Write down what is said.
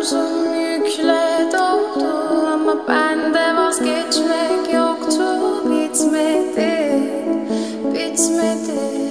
Omzum yükle doldu ama bende vazgeçmek yoktu. Bitmedi, bitmedi.